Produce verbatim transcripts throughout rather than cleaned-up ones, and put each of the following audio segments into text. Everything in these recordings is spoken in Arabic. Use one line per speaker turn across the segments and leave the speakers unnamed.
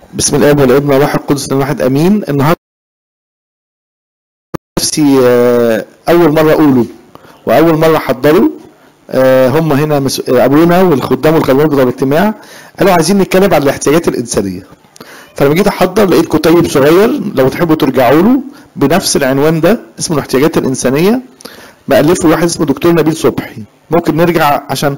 بسم الله والابن والروح القدس الواحد امين. النهارده نفسي اول مره اقوله واول مره احضره. هم هنا ابونا والخدام والخدمات بتوع الاجتماع قالوا عايزين نتكلم عن الاحتياجات الانسانيه، فلما جيت احضر لقيت كتيب صغير لو تحبوا ترجعوا له بنفس العنوان ده اسمه الاحتياجات الانسانيه، مألفه واحد اسمه دكتور نبيل صبحي. ممكن نرجع عشان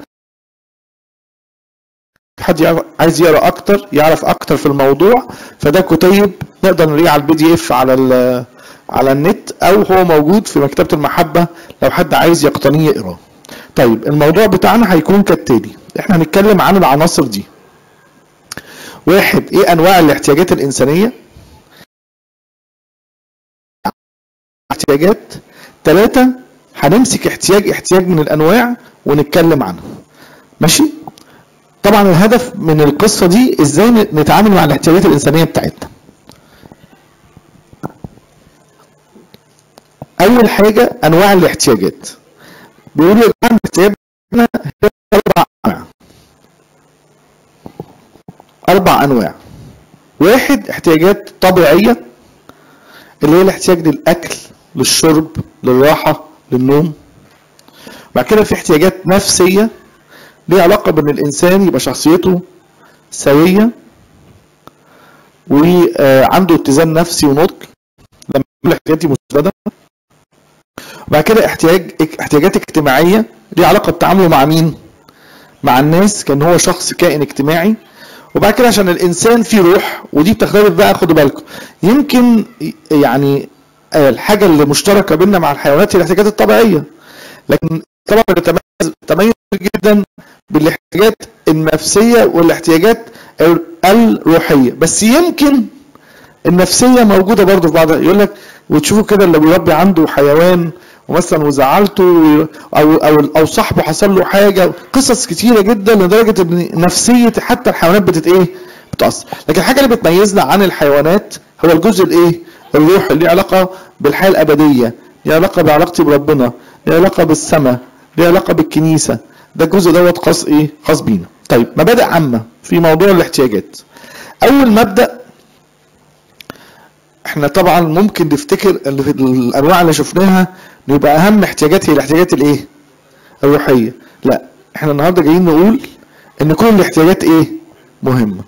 حد عايز يقرا اكتر يعرف اكتر في الموضوع، فده كتيب نقدر نلاقيه على البي دي اف على على النت او هو موجود في مكتبه المحبه لو حد عايز يقتنيه يقراه. طيب الموضوع بتاعنا هيكون كالتالي، احنا هنتكلم عن العناصر دي. واحد، ايه انواع الاحتياجات الانسانيه؟ احتياجات. ثلاثة، هنمسك احتياج احتياج من الانواع ونتكلم عنه. ماشي؟ طبعا الهدف من القصه دي ازاي نتعامل مع الاحتياجات الانسانيه بتاعتنا. اول حاجه انواع الاحتياجات. بيقولوا ان احتياجاتنا هي اربع انواع. اربع انواع. واحد، احتياجات طبيعيه اللي هي الاحتياج للاكل، للشرب، للراحه، للنوم. بعد كده في احتياجات نفسيه ليه علاقه بان الانسان يبقى شخصيته سويه وعنده اتزان نفسي ونضج لما يكون الاحتياجات دي مسدده. وبعد كده احتياج احتياجات اجتماعيه ليه علاقه بتعامله مع مين؟ مع الناس، كان هو شخص كائن اجتماعي. وبعد كده عشان الانسان فيه روح، ودي بتختلف بقى، خدوا بالكم، يمكن يعني الحاجه اللي مشتركه بيننا مع الحيوانات هي الاحتياجات الطبيعيه، لكن طبعا بتتميز تميز جدا بالاحتياجات النفسيه والاحتياجات الروحيه. بس يمكن النفسيه موجوده برضه في بعضها. يقول لك وتشوفوا كده اللي بيربي عنده حيوان ومثلا وزعلته او او او صاحبه حصل له حاجه، قصص كتيره جدا لدرجه ان نفسيه حتى الحيوانات بتت ايه؟ بتاثر. لكن الحاجه اللي بتميزنا عن الحيوانات هو الجزء الايه؟ الروح، اللي له علاقه بالحياه الابديه، له علاقه بعلاقتي بربنا، له علاقه بالسماء، له علاقه بالكنيسه. ده الجزء دوت خاص ايه؟ خاص بينا. طيب مبادئ عامه في موضوع الاحتياجات. اول مبدا، احنا طبعا ممكن نفتكر اللي في الانواع اللي شفناها يبقى اهم احتياجات هي الاحتياجات الايه؟ الروحيه. لا، احنا النهارده جايين نقول ان كل الاحتياجات ايه؟ مهمه.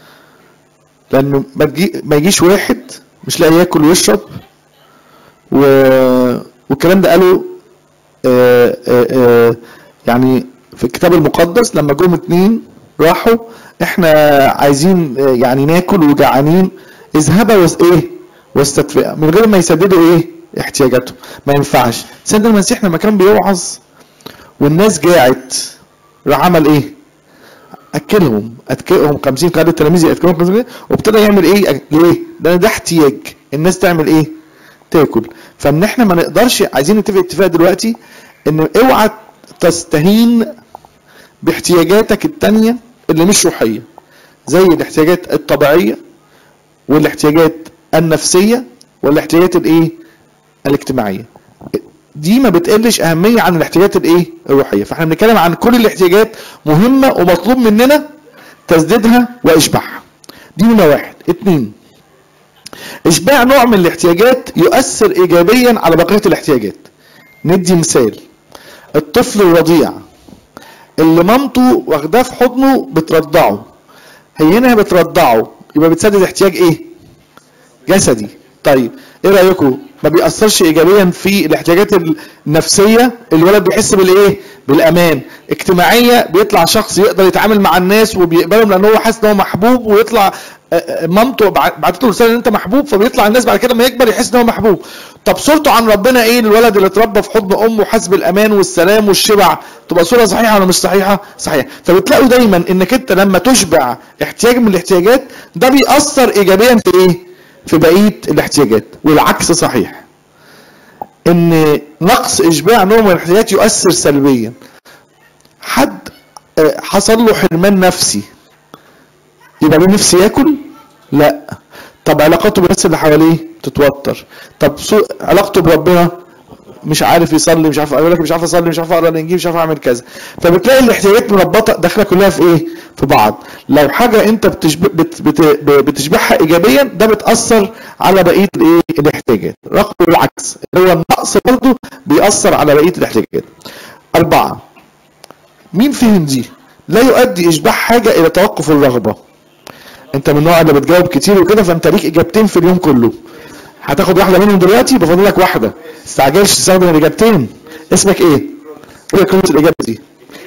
لانه ما تجي ما يجيش واحد مش لاقي ياكل ويشرب و... والكلام ده قالوا آآ آآ يعني في الكتاب المقدس لما جم اتنين راحوا احنا عايزين يعني ناكل وجعانين، اذهبا وس ايه؟ واستدفئا، من غير ما يسددوا ايه؟ احتياجاتهم. ما ينفعش. سيد المسيح لما كان بيوعظ والناس جاعت راح عمل ايه؟ اكلهم اكلهم خمسين قاعده التلاميذ ياكلهم خمسين، وابتدى يعمل ايه؟ ليه؟ ده ده احتياج الناس تعمل ايه؟ تاكل. فان احنا ما نقدرش، عايزين نتفق اتفاق دلوقتي ان اوعى تستهين باحتياجاتك التانية اللي مش روحيه، زي الاحتياجات الطبيعيه والاحتياجات النفسيه والاحتياجات الايه؟ الاجتماعيه. دي ما بتقلش اهميه عن الاحتياجات الايه؟ الروحيه. فاحنا بنتكلم عن كل الاحتياجات مهمه ومطلوب مننا تسديدها واشباعها. دي نمره واحد. اتنين، اشباع نوع من الاحتياجات يؤثر ايجابيا على بقيه الاحتياجات. ندي مثال، الطفل الرضيع اللي مامته واخداه في حضنه بترضعه، هي هنا بترضعه يبقى بتسدد احتياج ايه؟ جسدي. طيب ايه رايكم؟ ما بيأثرش ايجابيا في الاحتياجات النفسيه؟ الولد بيحس بالايه؟ بالامان. اجتماعيه، بيطلع شخص يقدر يتعامل مع الناس وبيقبلهم لان هو حاسس ان هو محبوب، ويطلع مامته بعتت له رساله ان انت محبوب، فبيطلع الناس بعد كده لما يكبر يحس ان هو محبوب. طب صورته عن ربنا ايه؟ الولد اللي اتربى في حضن امه وحاسس بالامان والسلام والشبع، تبقى صوره صحيحه ولا مش صحيحه؟ صحيحه. فبتلاقوا دايما انك انت لما تشبع احتياج من الاحتياجات ده بيأثر ايجابيا في ايه؟ في بقيه الاحتياجات. والعكس صحيح، ان نقص اشباع نوع من الاحتياجات يؤثر سلبيا. حد حصل له حرمان نفسي يبقى له نفسي ياكل؟ لا. طب علاقاته بالناس اللي حواليه تتوتر. طب علاقته بربنا مش عارف يصلي، مش عارف، يقول لك مش عارف اصلي، مش عارف اقرا الانجيل، مش عارف اعمل كذا. فبتلاقي الاحتياجات مربطه داخله كلها في ايه؟ في بعض. لو حاجه انت بتشبه بت بت بتشبعها ايجابيا ده بتاثر على بقيه الايه الاحتياجات. رغم العكس اللي هو النقص برضه بيأثر على بقيه الاحتياجات. أربعة، مين فهم دي؟ لا يؤدي إشباع حاجة إلى توقف الرغبة. أنت من النوع اللي بتجاوب كتير وكده، فأنت ليك إجابتين في اليوم كله. هتاخد واحدة منهم دلوقتي، بفضل لك واحدة. استعجلش تستخدم الإجابتين. اسمك إيه؟ قول لك الإجابة دي.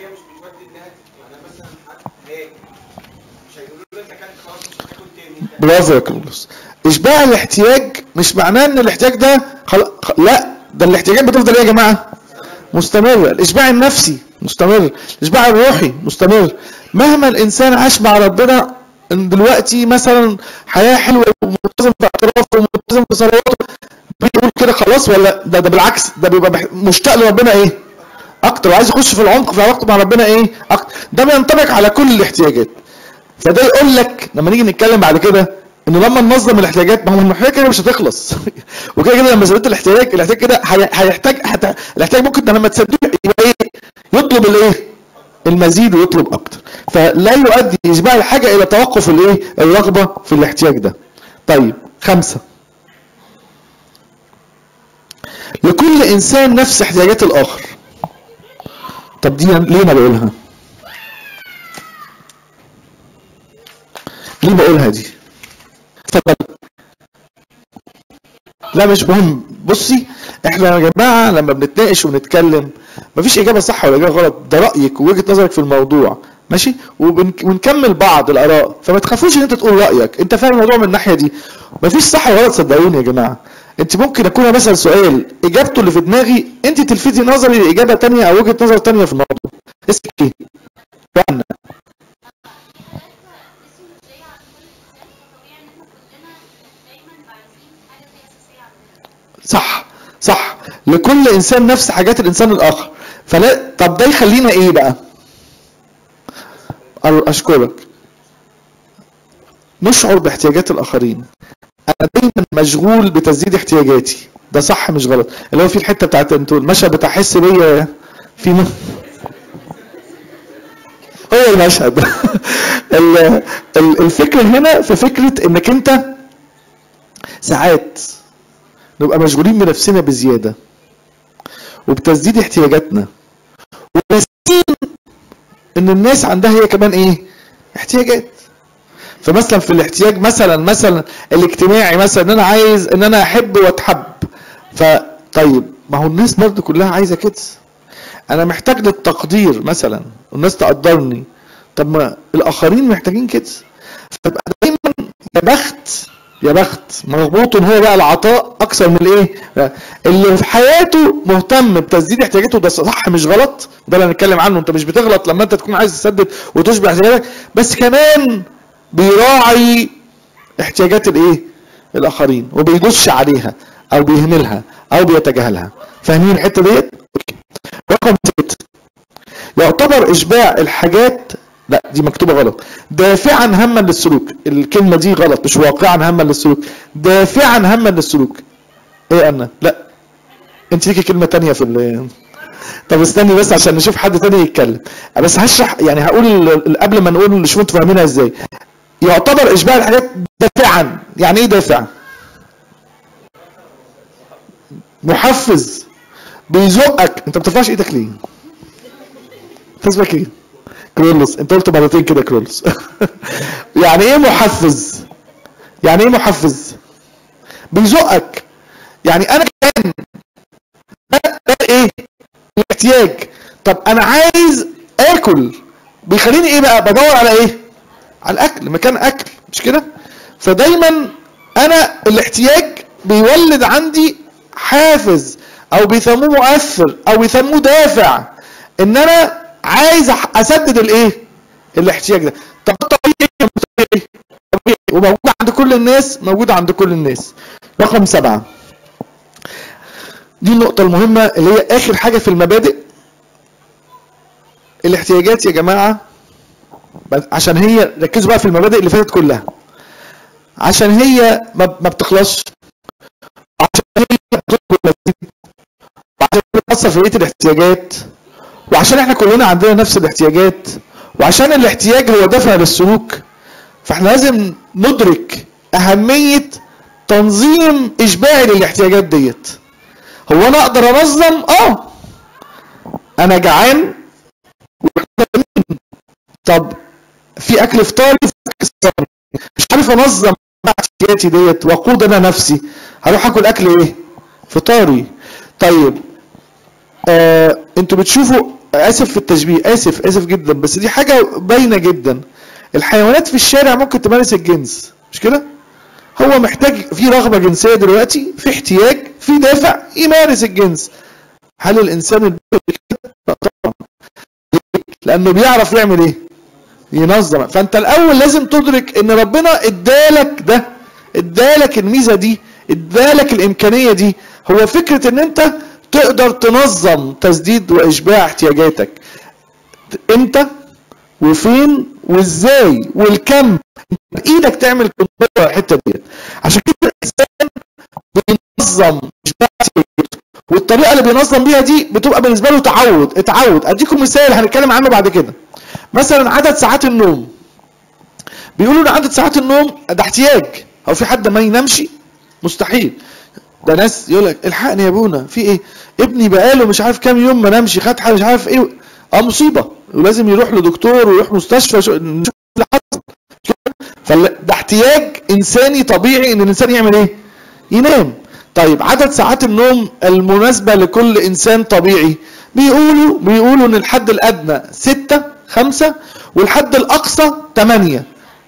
برافو يا كرولوس. إشباع الاحتياج مش معناه إن الاحتياج ده خل... لا، ده الاحتياجات بتفضل إيه يا جماعة؟ مستمرة. الإشباع النفسي مستمر، الإشباع الروحي مستمر. مهما الإنسان عاش مع ربنا دلوقتي مثلا حياة حلوة وملتزم في اعترافه وملتزم في صلواته، بيقول كده خلاص؟ ولا ده ده بالعكس، ده بيبقى مشتاق لربنا ايه؟ أكتر، وعايز يخش في العمق في علاقته مع ربنا ايه؟ أكتر. ده بينطبق على كل الاحتياجات. فده يقول لك لما نيجي نتكلم بعد كده انه لما ننظم الاحتياجات، ما هو الاحتياجات كده مش هتخلص. وكده كده لما سددت الاحتياج، الاحتياج كده هيحتاج حتى الاحتياج ممكن لما تسدده يبقى ايه؟ يطلب الايه؟ المزيد ويطلب اكتر. فلا يؤدي اشباع الحاجه الى توقف الايه؟ الرغبه في الاحتياج ده. طيب خمسة، لكل انسان نفس احتياجات الاخر. طب دي ليه ما بقولها؟ ليه بقولها دي؟ اتفضل. لا مش مهم. بصي، احنا يا جماعه لما بنتناقش ونتكلم مفيش اجابه صح ولا اجابه غلط، ده رايك ووجهه نظرك في الموضوع، ماشي؟ ونكمل بعض الاراء، فما تخافوش ان انت تقول رايك. انت فاهم الموضوع من الناحيه دي، مفيش صح ولا غلط. صدقوني يا جماعه، انت ممكن اكون مثلا سؤال اجابته اللي في دماغي انت تلفتي نظري لاجابه ثانيه او وجهه نظر ثانيه في الموضوع. اسمك ايه؟ فعلا. صح صح، لكل انسان نفس حاجات الانسان الاخر. فلا، طب ده يخلينا ايه بقى؟ اشكرك. نشعر باحتياجات الاخرين. انا دايما مشغول بتسديد احتياجاتي، ده صح مش غلط؟ اللي هو في الحته بتاعت انتوا المشهد بتاع حس بيا في م... هو المشهد. الفكره هنا في فكره انك انت ساعات نبقى مشغولين بنفسنا بزيادة وبتسديد احتياجاتنا، وناسين ان الناس عندها هي كمان ايه؟ احتياجات. فمثلا في الاحتياج مثلا مثلا الاجتماعي، مثلا ان انا عايز ان انا احب واتحب، فطيب ما هو الناس برضه كلها عايزة كده. انا محتاج للتقدير مثلا، والناس تقدرني، طب ما الاخرين محتاجين كده. فبقى دايما يا بخت يا بخت مربوط هو بقى العطاء اكثر من الايه؟ اللي في حياته مهتم بتسديد احتياجاته، ده صح مش غلط، ده اللي هنتكلم عنه. انت مش بتغلط لما انت تكون عايز تسدد وتشبع احتياجاتك، بس كمان بيراعي احتياجات الايه؟ الاخرين، وبيدوسش عليها او بيهملها او بيتجاهلها. فاهمين الحته ديت؟ رقم ستة، يعتبر اشباع الحاجات، لا دي مكتوبه غلط، دافعا هما للسلوك. الكلمه دي غلط، مش واقعا هما للسلوك، دافعا هما للسلوك. ايه انا؟ لا انت ليكي كلمه تانية في ال... طب استني بس عشان نشوف حد تاني يتكلم. بس هشرح يعني، هقول قبل ما نقول نشوف انتوا فاهمينها ازاي. يعتبر اشباع الحاجات دافعا. يعني ايه دافع؟ محفز، بيزقك. انت ما بترفعش ايدك ليه؟ اسمك ايه؟ كرولوس. انت قلت مرتين كده كرولوس. يعني ايه محفز؟ يعني ايه محفز؟ بيزقك. يعني انا كان ده ايه؟ الاحتياج. طب انا عايز اكل، بيخليني ايه بقى؟ بدور على ايه؟ على الاكل، مكان اكل، مش كده؟ فدايما انا الاحتياج بيولد عندي حافز، او بيسموه مؤثر، او بيسموه دافع، ان انا عايز اسدد الايه؟ الاحتياج ده. طب طبيعي طبيعي وموجود عند كل الناس، موجود عند كل الناس. رقم سبعة، دي النقطة المهمة اللي هي اخر حاجة في المبادئ. الاحتياجات يا جماعة، عشان هي، ركزوا بقى في المبادئ اللي فاتت كلها، عشان هي ما بتخلصش، عشان هي وعشان بتأثر في بقية الاحتياجات، وعشان احنا كلنا عندنا نفس الاحتياجات، وعشان الاحتياج هو دافع للسلوك، فاحنا لازم ندرك اهمية تنظيم اشباعي للاحتياجات ديت. هو انا اقدر انظم؟ اه انا جعان طب في اكل فطاري في اكل فطاري، مش عارف انظم احتياجاتي ديت واقود انا نفسي، هروح اكل اكل ايه؟ فطاري. طيب آه انتوا بتشوفوا، اسف في التشبيه، اسف اسف جدا، بس دي حاجه باينه جدا، الحيوانات في الشارع ممكن تمارس الجنس، مش كده؟ هو محتاج، في رغبه جنسيه دلوقتي، في احتياج، في دافع يمارس الجنس. هل الانسان البشري كده؟ طبعا، لانه بيعرف يعمل ايه؟ ينظم. فانت الاول لازم تدرك ان ربنا ادالك ده، ادالك الميزه دي، ادالك الامكانيه دي. هو فكره ان انت تقدر تنظم تسديد واشباع احتياجاتك امتى وفين وازاي والكم، بايدك تعمل كنترول على الحته ديت. عشان كده الانسان بينظم اشباع احتياجاته، والطريقه اللي بينظم بيها دي بتبقى بالنسبه له تعود. اتعود. اديكم مثال هنتكلم عنه بعد كده. مثلا عدد ساعات النوم، بيقولوا ان عدد ساعات النوم ده احتياج. او في حد ما ينامش؟ مستحيل. ده ناس يقول لك الحقني يا ابونا في ايه؟ ابني بقاله مش عارف كام يوم ما نامش، خد حاجه مش عارف ايه، اه مصيبه، ولازم يروح لدكتور ويروح مستشفى نشوف اللي حصل. فده احتياج انساني طبيعي ان الانسان يعمل ايه؟ ينام. طيب عدد ساعات النوم المناسبه لكل انسان طبيعي، بيقولوا بيقولوا ان الحد الادنى ستة خمسة والحد الاقصى تمانية.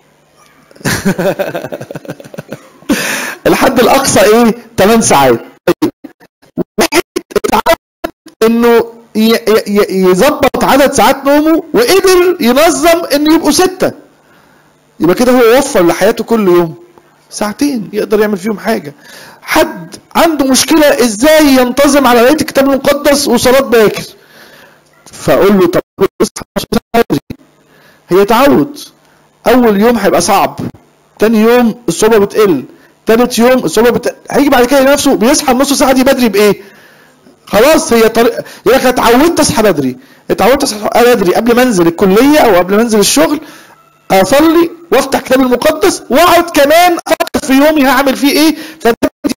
الحد الاقصى ايه؟ تمن ساعات. واحد اتعود انه يظبط عدد ساعات نومه وقدر ينظم انه يبقوا ستة، يبقى كده هو وفر لحياته كل يوم ساعتين يقدر يعمل فيهم حاجة. حد عنده مشكلة ازاي ينتظم على قراءة الكتاب المقدس وصلاة باكر، فاقول له طب اصحى بدري. هي تعود. اول يوم هيبقى صعب، تاني يوم الصعوبة بتقل، تالت يوم الصعوبة بتقل، هيجي بعد كده نفسه بيصحى النص ساعة دي بدري بايه؟ خلاص هي طريق. يقول لك اتعودت اصحى بدري، اتعودت اصحى بدري قبل ما انزل الكلية او قبل ما انزل الشغل، اصلي وافتح كتاب المقدس واقعد كمان افكر في يومي هعمل فيه ايه، فده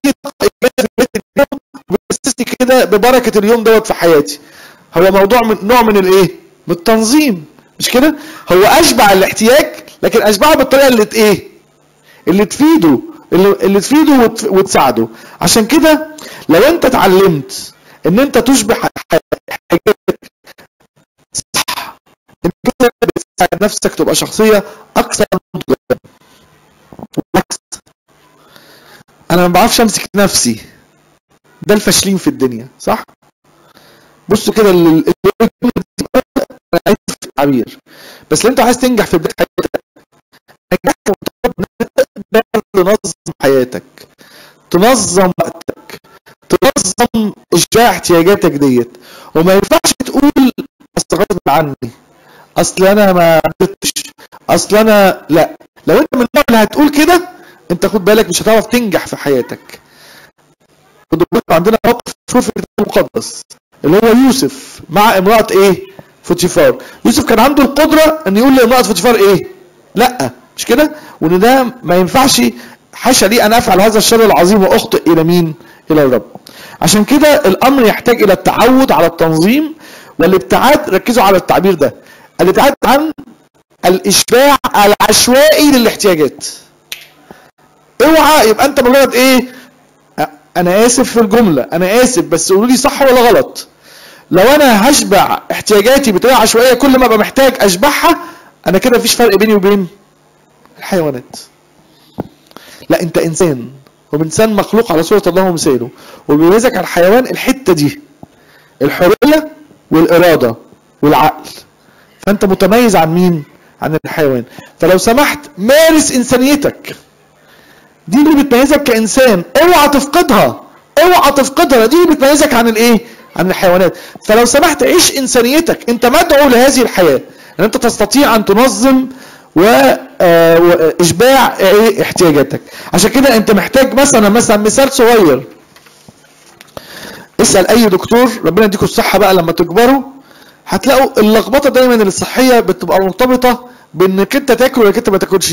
بيحسسني كده ببركه اليوم دوت في حياتي. هو موضوع من نوع من الايه؟ من التنظيم، مش كده؟ هو اشبع الاحتياج، لكن اشبعه بالطريقه اللي ايه؟ اللي تفيده، اللي, اللي تفيده وت... وتساعده. عشان كده لو انت اتعلمت ان انت تشبع حاجاتك صح، انت كده بتساعد نفسك تبقى شخصيه اكثر نضجا. انا ما بعرفش امسك نفسي، ده الفاشلين في الدنيا، صح؟ بصوا كده اللي في التعبير، بس لو انت عايز تنجح في بدايه حياتك، نجاح تنظم حياتك، تنظم وقتك، تنظم اشباع احتياجاتك ديت. وما ينفعش تقول اصل غصب عني، اصل انا ما قدرتش، اصل انا لا. لو انت من النوع اللي هتقول كده، انت خد بالك مش هتعرف تنجح في حياتك. عندنا موقف في الكتاب المقدس اللي هو يوسف مع امرأة ايه؟ فوتيفار. يوسف كان عنده القدرة ان يقول لامرأة فوتيفار ايه؟ لا، مش كده؟ وان ده ما ينفعش، حاشا لي ان افعل هذا الشر العظيم واخطئ الى مين؟ الى الرب. عشان كده الامر يحتاج الى التعود على التنظيم والابتعاد. ركزوا على التعبير ده، الابتعاد عن الاشباع العشوائي للاحتياجات. اوعى يبقى انت مجرد ايه؟ انا اسف في الجمله، انا اسف بس قولوا لي صح ولا غلط. لو انا هشبع احتياجاتي بطريقه عشوائيه كل ما ابقى محتاج اشبعها، انا كده مفيش فرق بيني وبين الحيوانات. لا، انت انسان، وانسان مخلوق على صوره الله ومثاله، وبيميزك على الحيوان الحته دي، الحريه والاراده والعقل. فانت متميز عن مين؟ عن الحيوان. فلو سمحت مارس انسانيتك، دي اللي بتميزك كإنسان، اوعى تفقدها، اوعى تفقدها، دي اللي بتميزك عن الايه؟ عن الحيوانات. فلو سمحت عيش انسانيتك، انت مدعو لهذه الحياة ان انت تستطيع ان تنظم واشباع احتياجاتك. عشان كده انت محتاج مثلا مثلا مثال صغير، اسأل اي دكتور، ربنا يديكم الصحة بقى لما تكبروا، هتلاقوا اللخبطه دايما الصحيه بتبقى مرتبطه بانك انت تاكل ولا انت ما تاكلش.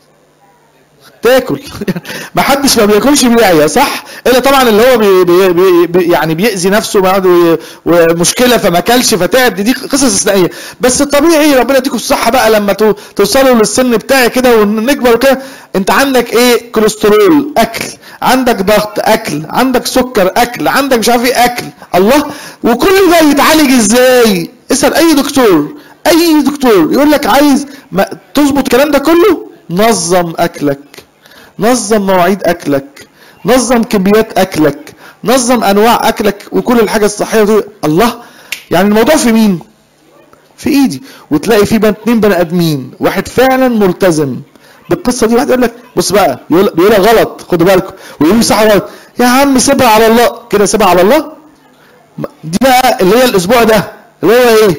تاكل ما حدش ما بياكلش بيعيا صح، الا طبعا اللي هو بي بي بي يعني بيأذي نفسه بعد ومشكله فما اكلش فتعب، دي قصص استثنائيه. بس الطبيعي ربنا يديكم الصحه بقى لما توصلوا للسن بتاعي كده ونكبر كده، انت عندك ايه؟ كوليسترول اكل، عندك ضغط اكل، عندك سكر اكل، عندك مش عارف ايه اكل. الله، وكل ده يتعالج ازاي؟ اسال اي دكتور، اي دكتور يقول لك عايز تظبط الكلام ده كله، نظم اكلك، نظم مواعيد اكلك، نظم كميات اكلك، نظم انواع اكلك، وكل الحاجه الصحيه دي. الله، يعني الموضوع في مين؟ في ايدي. وتلاقي في اتنين بني ادمين، واحد فعلا ملتزم بالقصه دي، واحد يقول لك بص بقى يقول بيقولها غلط، خدوا بالكم، ويقول صح غلط، يا عم سيبها على الله كده، سيبها على الله. دي بقى اللي هي الاسبوع ده اللي هو ايه؟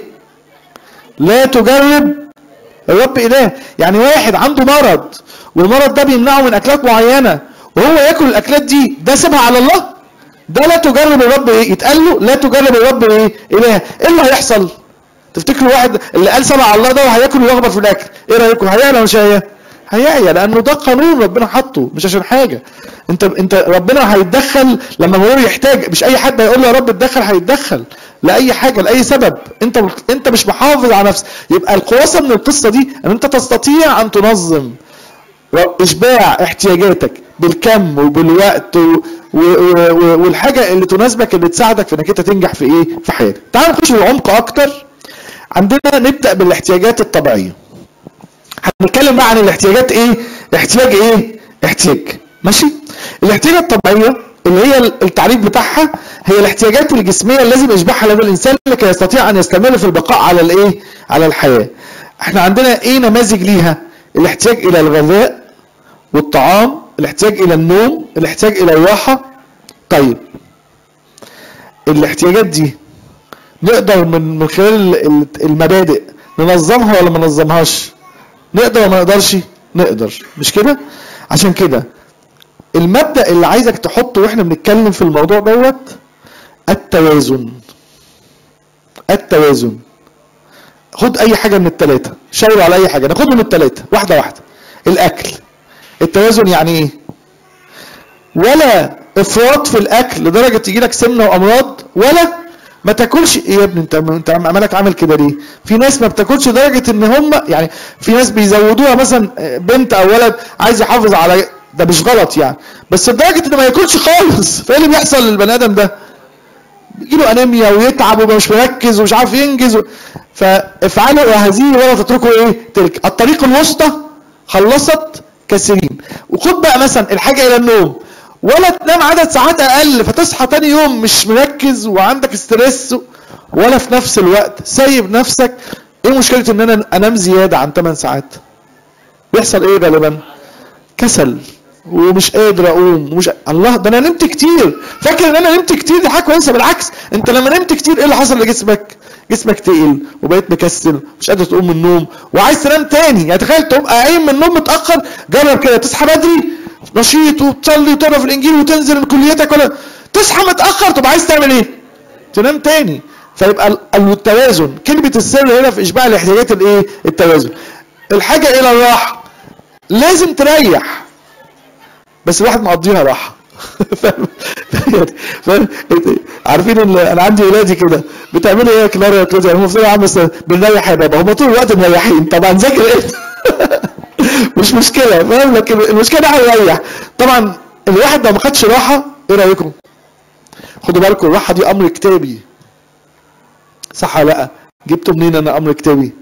لا تجرب الرب اله. يعني واحد عنده مرض والمرض ده بيمنعه من اكلات معينه وهو ياكل الاكلات دي، ده سيبها على الله؟ ده لا تجرب الرب ايه؟ يتقال له لا تجرب الرب ايه؟ اله. ايه اللي هيحصل؟ تفتكروا واحد اللي قال سيبها على الله ده وهياكل ويخبط في الاكل، ايه رايكم؟ هيعيا ولا مش هيعيا؟ هيعيا، لانه ده قانون ربنا حطه، مش عشان حاجه. انت انت ربنا هيتدخل لما هو يحتاج، مش اي حد هيقول له يا رب اتدخل، هيتدخل لاي حاجه لاي سبب. انت انت مش محافظ على نفسك. يبقى الخلاصه من القصه دي ان انت تستطيع ان تنظم اشباع احتياجاتك بالكم وبالوقت و... و... و... والحاجه اللي تناسبك اللي تساعدك في انك انت تنجح في ايه؟ في حياتك. تعال نخش في العمق اكتر. عندنا نبدا بالاحتياجات الطبيعيه. هنتكلم بقى عن الاحتياجات ايه؟ احتياج ايه؟ احتياج ماشي؟ الاحتياجات الطبيعيه اللي هي التعريف بتاعها هي الاحتياجات الجسميه اللي لازم يشبعها لدى الانسان لكي يستطيع ان يستمر في البقاء على الايه؟ على الحياه. احنا عندنا ايه نماذج ليها؟ الاحتياج الى الغذاء والطعام، الاحتياج الى النوم، الاحتياج الى الراحه. طيب الاحتياجات دي نقدر من من خلال المبادئ ننظمها ولا ما ننظمهاش؟ نقدر ولا ما نقدرش؟ نقدر، مش كده؟ عشان كده المبدأ اللي عايزك تحطه واحنا بنتكلم في الموضوع دوت التوازن. التوازن. خد اي حاجه من الثلاثه، شاور على اي حاجه، ناخد من الثلاثه واحده واحده. الاكل، التوازن يعني ايه؟ ولا افراط في الاكل لدرجه تيجي لك سمنه وامراض، ولا ما تاكلش. ايه يا ابني انت انت عمالك عامل كده ليه؟ في ناس ما بتاكلش لدرجه ان هم يعني في ناس بيزودوها، مثلا بنت او ولد عايز يحافظ على ده، مش غلط يعني، بس لدرجه ان ما ياكلش خالص. فايه اللي بيحصل للبني ادم ده؟ بيجيله انيميا ويتعب ويبقى مش مركز ومش عارف ينجز و... فافعلوا هذه ولا تتركوا ايه؟ تلك. الطريق الوسطى خلصت كثيرين. وخد بقى مثلا الحاجه الى النوم، ولا تنام عدد ساعات اقل فتصحى تاني يوم مش مركز وعندك ستريس، ولا في نفس الوقت سايب نفسك. ايه مشكله ان انا انام زياده عن ثمان ساعات؟ بيحصل ايه غالبا؟ كسل ومش قادر اقوم ومش الله، ده انا نمت كتير، فاكر ان انا نمت كتير دي حاجه كويسه. بالعكس، انت لما نمت كتير ايه اللي حصل لجسمك؟ جسمك تقل وبقيت مكسل مش قادر تقوم من النوم وعايز تنام تاني. يعني تخيل تبقى قايم من النوم متاخر، جرب كده تصحى بدري نشيط وتصلي وتقرا في الانجيل وتنزل من كليتك، ولا تصحى متاخر تبقى عايز تعمل ايه؟ تنام تاني. فيبقى التوازن، كلمه السر هنا في اشباع الاحتياجات الايه؟ التوازن. الحاجه الى الراحه، لازم تريح، بس الواحد مقضيها راحه. فاهم؟ فاهم؟ عارفين ان انا عندي ولادي كده بتعملوا ايه يا كلارا يا كلارا؟ هم المفروض يا عم بنريح يا بابا، هم طول الوقت مريحين. طبعا ذاكر ايه؟ مش مشكله، فاهم؟ لكن المشكله هنريح. طبعا الواحد لو ما خدش راحه، ايه رايكم؟ خدوا بالكم، الراحه دي امر كتابي، صح ولا لا؟ جبتوا منين انا امر كتابي؟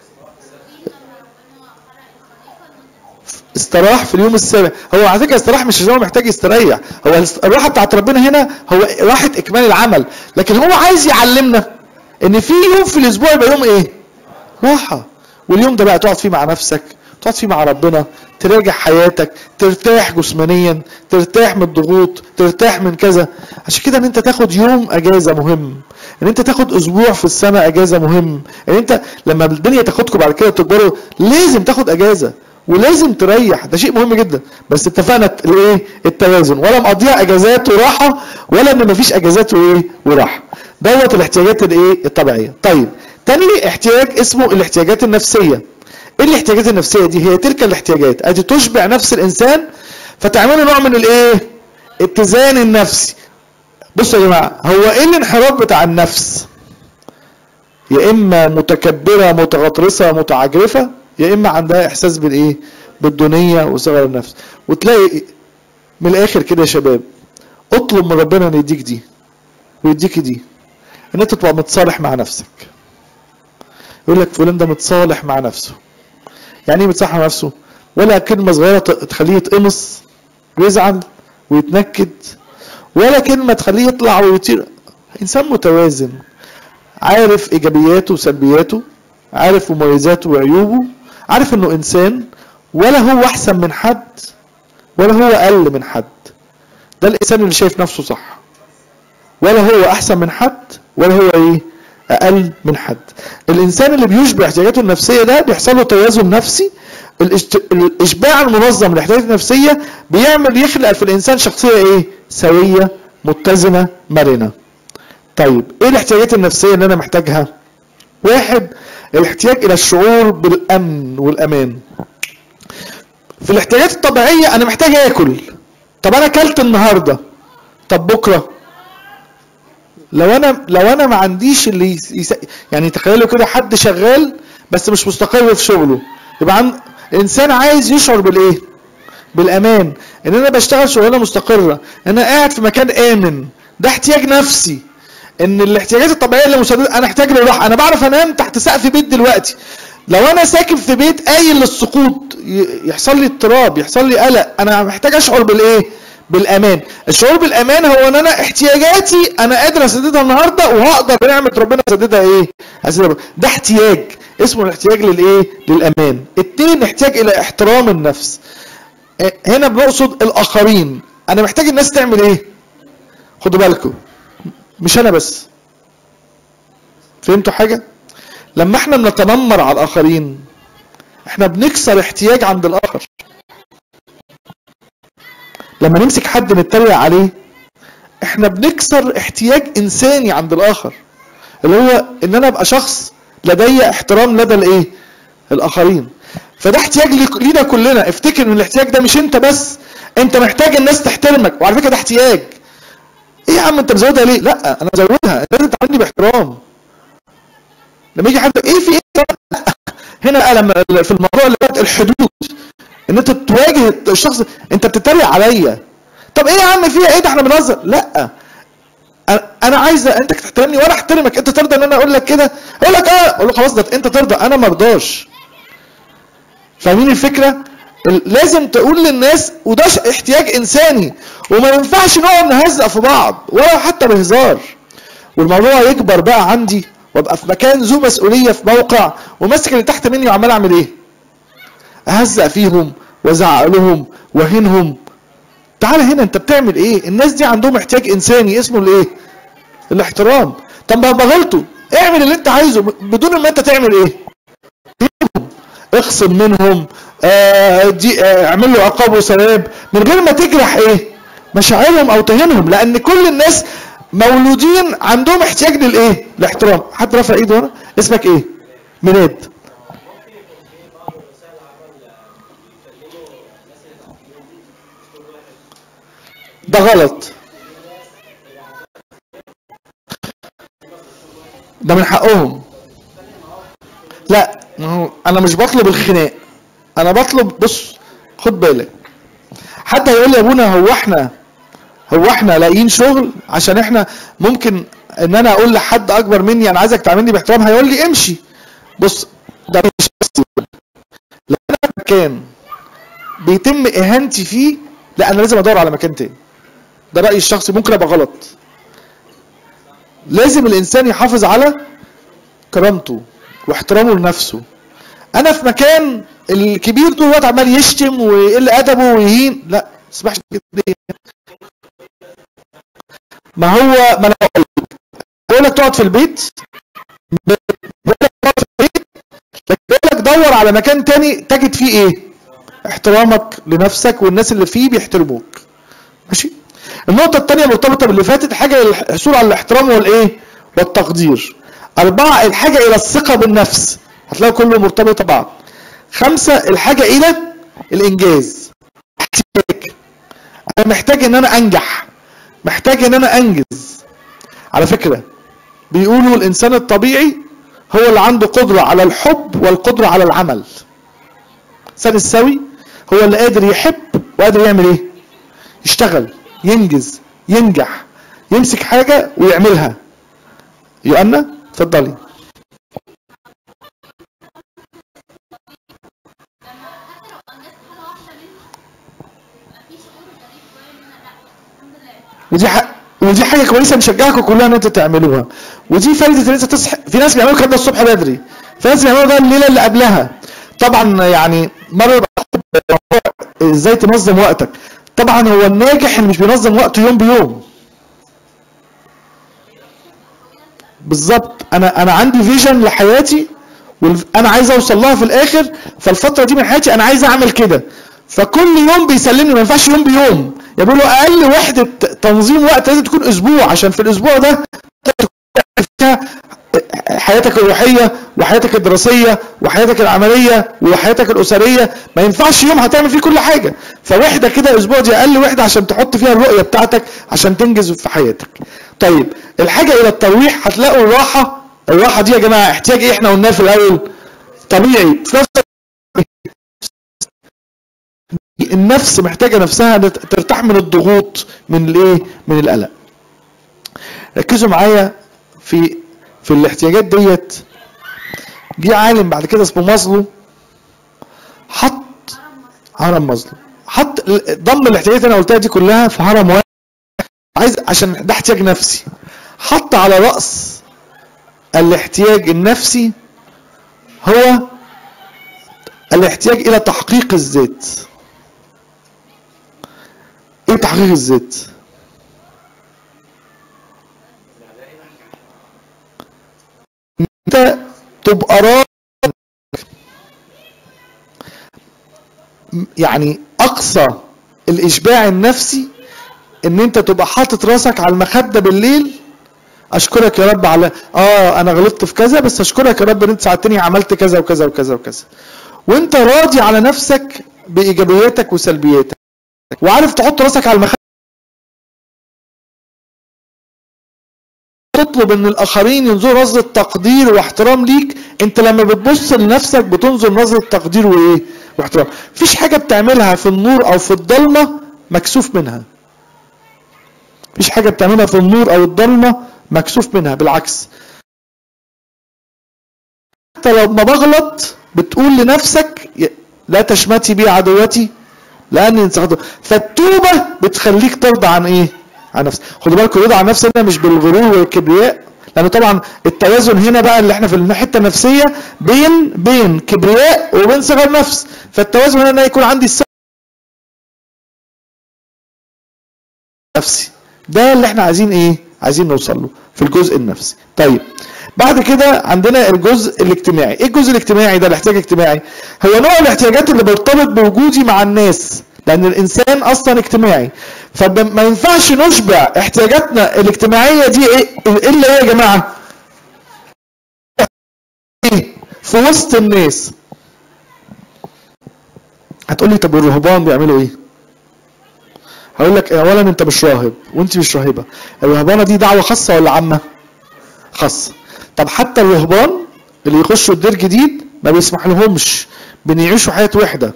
استراح في اليوم السابع. هو على فكره استراح مش هو محتاج يستريح، هو الراحه بتاعت ربنا هنا هو راحه اكمال العمل، لكن هو عايز يعلمنا ان في يوم في الاسبوع يبقى يوم ايه؟ راحه. واليوم ده بقى تقعد فيه مع نفسك، تقعد فيه مع ربنا، تراجع حياتك، ترتاح جسمانيا، ترتاح من الضغوط، ترتاح من كذا. عشان كده ان انت تاخد يوم اجازه مهم، ان انت تاخد اسبوع في السنه اجازه مهم، ان انت لما الدنيا تاخدكم بعد كده تكبروا لازم تاخد اجازه ولازم تريح، ده شيء مهم جدا. بس اتفقنا الايه؟ التوازن، ولا مقضيها اجازات وراحه، ولا ان مفيش اجازات وايه؟ وراحه. دوت الاحتياجات الايه؟ الطبيعيه. طيب تاني احتياج اسمه الاحتياجات النفسية. ايه الاحتياجات النفسية دي؟ هي تلك الاحتياجات التي تشبع نفس الانسان فتعمله نوع من الايه؟ اتزان النفسي. بصوا يا جماعة، هو ايه الانحراف بتاع النفس؟ يا اما متكبرة متغطرسة متعجرفة، يا اما عندها احساس بالايه؟ بالدونية وصغر النفس. وتلاقي من الاخر كده يا شباب، اطلب من ربنا ان يديك دي ويديك دي، ان انت تبقى متصالح مع نفسك. يقول لك فلان ده متصالح مع نفسه. يعني ايه متصالح مع نفسه؟ ولا كلمة صغيرة تخليه يتقمص ويزعل ويتنكد، ولا كلمة تخليه يطلع ويطير. انسان متوازن، عارف ايجابياته وسلبياته، عارف مميزاته وعيوبه، عارف انه انسان، ولا هو احسن من حد ولا هو اقل من حد. ده الانسان اللي شايف نفسه صح، ولا هو احسن من حد ولا هو ايه؟ اقل من حد. الانسان اللي بيشبع احتياجاته النفسيه ده بيحصل له توازن نفسي. الاشباع المنظم للاحتياجات النفسيه بيعمل يخلق في الانسان شخصيه ايه؟ سويه متزنه مرنه. طيب ايه الاحتياجات النفسيه اللي انا محتاجها؟ واحد، الاحتياج الى الشعور بالامن والامان. في الاحتياجات الطبيعيه انا محتاج اكل. طب انا اكلت النهارده، طب بكره لو انا لو انا ما عنديش اللي يس... يعني تخيلوا كده حد شغال بس مش مستقر في شغله، يبقى عن انسان عايز يشعر بالايه؟ بالامان، ان انا بشتغل شغلانه مستقره، ان انا قاعد في مكان امن. ده احتياج نفسي. ان الاحتياجات الطبيعيه اللي مسدده، انا احتاج للراحه. انا بعرف انام تحت سقف بيت دلوقتي. لو انا ساكن في بيت قايل للسقوط يحصل لي اضطراب، يحصل لي قلق. انا محتاج اشعر بالايه؟ بالامان. الشعور بالامان هو ان انا احتياجاتي انا قادر اسددها النهارده، وهقدر بنعمه ربنا اسددها ايه؟ اسددها. ده احتياج اسمه الاحتياج للايه؟ للامان. اتنين، احتياج الى احترام النفس. هنا بنقصد الاخرين. انا محتاج الناس تعمل ايه؟ خدوا بالكم، مش انا بس. فهمتوا حاجه؟ لما احنا بنتنمر على الاخرين احنا بنكسر احتياج عند الاخر. لما نمسك حد نتريق عليه احنا بنكسر احتياج انساني عند الاخر، اللي هو ان انا ابقى شخص لدي احترام لدى الايه؟ الاخرين. فده احتياج لينا كلنا. افتكر ان الاحتياج ده مش انت بس، انت محتاج الناس تحترمك. وعلى فكره ده احتياج. ايه يا عم انت مزودها ليه؟ لا انا مزودها، انت لازم تعاملني باحترام. لما يجي حد ايه في ايه؟ هنا بقى لما في الموضوع اللي فات الحدود، ان انت تواجه الشخص. انت بتتريق عليا، طب ايه يا عم فيها ايه؟ ده احنا بنهزر. لا انا عايزه انت تحترمني وانا احترمك. انت ترضى ان انا اقول لك كده؟ اقول لك اه، اقول له خلاص ده انت ترضى، انا ما ارضاش. فاهمين الفكره؟ لازم تقول للناس، وده احتياج انساني، وما ينفعش نقعد نهزق في بعض ولا حتى بهزار. والموضوع يكبر بقى عندي وابقى في مكان ذو مسؤوليه في موقع، وماسك اللي تحت مني وعمال اعمل ايه؟ اهزق فيهم وازعق لهم واهينهم. تعالى هنا، انت بتعمل ايه؟ الناس دي عندهم احتياج انساني اسمه الايه؟ الاحترام. طب ما غلطوا، اعمل اللي انت عايزه بدون ما انت تعمل ايه؟ اخصم منهم، آه دي آه اعمل له عقاب وثواب من غير ما تجرح ايه؟ مشاعرهم او تهينهم، لان كل الناس مولودين عندهم احتياج للايه؟ الاحترام. حد رفع ايده هنا؟ اسمك ايه؟ ميلاد. ده غلط، ده من حقهم. لا انا مش بطلب الخناق، انا بطلب، بص خد بالك، حد هيقول لي يا ابونا هو احنا هو احنا لاقيين شغل عشان احنا ممكن ان انا اقول لحد اكبر مني انا عايزك تعاملني باحترام، هيقول لي امشي. بص ده مش لو انا مكان بيتم اهانتي فيه، لا انا لازم ادور على مكان تاني. ده رايي الشخصي، ممكن ابقى غلط. لازم الانسان يحافظ على كرامته واحترامه لنفسه. انا في مكان الكبير طول الوقت عمال يشتم ويقل ادبه ويهين، لا ما تسمحش كده. ما هو ما انا بقول لك تقعد في البيت، بقول لك تقعد في البيت، لكن بقول لك دور على مكان تاني تجد فيه ايه؟ احترامك لنفسك والناس اللي فيه بيحترموك. ماشي؟ النقطة الثانية مرتبطة باللي فاتت، حاجة الحصول على الاحترام والايه؟ والتقدير. أربعة الحاجة إلى الثقة بالنفس، هتلاقوا كله مرتبط ببعض. خمسة الحاجة إلى الإنجاز، احتياج، أنا محتاج إن أنا أنجح، محتاج إن أنا أنجز. على فكرة بيقولوا الإنسان الطبيعي هو اللي عنده قدرة على الحب والقدرة على العمل. الإنسان السوي هو اللي قادر يحب وقادر يعمل إيه؟ يشتغل، ينجز، ينجح، يمسك حاجة ويعملها. يؤمنة اتفضلي. ودي حق ودي حاجه كويسه نشجعكم كلها ان انتوا تعملوها. ودي فايده ان انت تصحى. في ناس بيعملوا كده الصبح بدري، في ناس بيعملوا ده الليله اللي قبلها. طبعا يعني مره ازاي تنظم وقتك. طبعا هو الناجح اللي مش بينظم وقته يوم بيوم. بالظبط. انا انا عندي فيجن لحياتي وانا عايز اوصل لها في الاخر، فالفتره دي من حياتي انا عايز اعمل كده، فكل يوم بيسلمني. ما ينفعش يوم بيوم، يقول له اقل وحده تنظيم وقت لازم تكون اسبوع، عشان في الاسبوع ده حياتك الروحيه وحياتك الدراسيه وحياتك العمليه وحياتك الاسريه. ما ينفعش يوم هتعمل فيه كل حاجه، فوحده كده اسبوع دي اقل وحده عشان تحط فيها الرؤيه بتاعتك عشان تنجز في حياتك. طيب الحاجه الى الترويح، هتلاقوا الراحه. الراحه دي يا جماعه احتياج ايه؟ احنا قلناه في الاول طبيعي. في نفس النفس محتاجه نفسها ترتاح من الضغوط، من الايه؟ من القلق. ركزوا معايا في في الاحتياجات ديت. جه عالم بعد كده اسمه مازلو، حط هرم مازلو، حط ضم الاحتياجات اللي انا قلتها دي كلها في هرم واحد، عايز عشان ده احتياج نفسي. حط على راس الاحتياج النفسي هو الاحتياج الى تحقيق الذات. ايه تحقيق الذات؟ انت تبقى راضي، يعني اقصى الاشباع النفسي ان انت تبقى حاطط راسك على المخده بالليل، اشكرك يا رب على اه انا غلطت في كذا، بس اشكرك يا رب ان انت ساعدتني عملت كذا وكذا وكذا وكذا، وانت راضي على نفسك بايجابياتك وسلبياتك، وعارف تحط راسك على المخده. تطلب ان الاخرين ينظروا نظره تقدير واحترام ليك. انت لما بتبص لنفسك بتنظر نظره تقدير وايه؟ واحترام. مفيش حاجه بتعملها في النور او في الضلمه مكسوف منها. مفيش حاجه بتعملها في النور او الضلمه مكسوف منها، بالعكس. حتى لما بغلط بتقول لنفسك لا تشمتي بي عدوتي لاني انسخطت. فالتوبه بتخليك ترضى عن ايه؟ عن نفسك. خدوا بالكم الرضا عن نفسنا مش بالغرور والكبرياء، لان طبعا التوازن هنا بقى اللي احنا في الحته النفسيه بين بين كبرياء وبين صغر نفس. فالتوازن هنا ان يكون عندي السبب نفسي. ده اللي احنا عايزين ايه؟ عايزين نوصل له في الجزء النفسي. طيب بعد كده عندنا الجزء الاجتماعي. ايه الجزء الاجتماعي ده؟ الاحتياج الاجتماعي هو نوع الاحتياجات اللي بيرتبط بوجودي مع الناس، لان الانسان اصلا اجتماعي. فما ينفعش نشبع احتياجاتنا الاجتماعيه دي ايه الا ايه يا جماعه؟ ايه؟ في وسط الناس. هتقولي طب الرهبان بيعملوا ايه؟ هقول لك اولا انت مش راهب وانت مش راهبه. الرهبانه دي دعوه خاصه ولا عامه؟ خاصه. طب حتى الرهبان اللي يخشوا الدير جديد ما بيسمح لهمش بان يعيشوا حياه وحده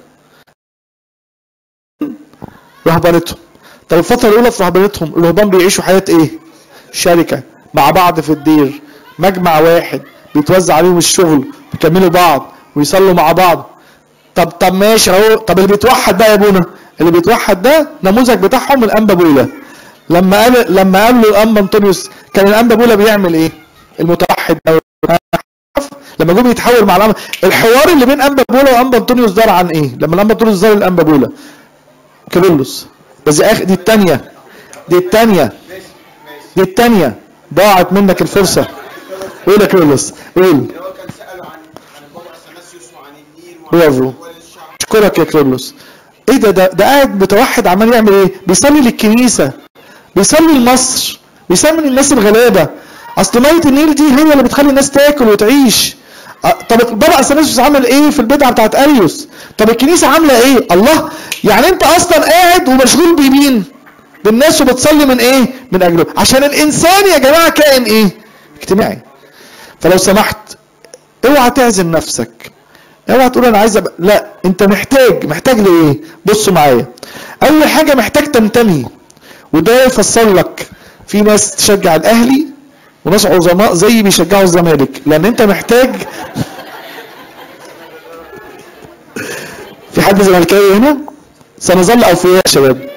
رهبانتهم. طب الفتره الاولى في رهبانتهم الرهبان بيعيشوا حياه ايه؟ شركه مع بعض في الدير، مجمع واحد بيتوزع عليهم الشغل، بيكملوا بعض ويصلوا مع بعض. طب طب ماشي اهو. طب اللي بيتوحد بقى يا ابونا، اللي بيتوحد ده نموذج بتاعهم الانبا بولا. لما قال لما قال له الانبا انطونيوس كان الانبا بولا بيعمل ايه؟ المتوحد ده لما جم يتحول مع الانبا، الحوار اللي بين انبا بولا وانبا انطونيوس دار عن ايه؟ لما الانبا انطونيوس زار الانبا بولا كيرلس. بس دي اخر دي الثانيه دي الثانيه دي الثانيه ضاعت منك الفرصه. قول يا كيرلس قول.
هو كان سأله عن عن البابا اثناسيوس وعن النيل
برافو. اشكرك يا كيرلس. ايه ده ده ده قاعد متوحد عمال يعمل ايه؟ بيصلي للكنيسه، بيصلي لمصر، بيصلي للناس الغلابه. اصل ميه النيل دي هي اللي بتخلي الناس تاكل وتعيش. طب بابا اثناسيوس عمل ايه في البدعه بتاعت اريوس؟ طب الكنيسه عامله ايه؟ الله، يعني انت اصلا قاعد ومشغول بمين؟ بالناس، وبتصلي من ايه؟ من اجله. عشان الانسان يا جماعه كائن ايه؟ اجتماعي. فلو سمحت اوعى تعزل نفسك، اوعى تقول انا عايز أبقى. لا، انت محتاج محتاج لايه؟ بصوا معايا. اول حاجه محتاج تنتمي، وده يفسر لك في ناس تشجع الاهلي وناس عظماء زي بيشجعوا الزمالك، لان انت محتاج. في حد زملكاوي هنا؟ سنظل اوفياء يا شباب.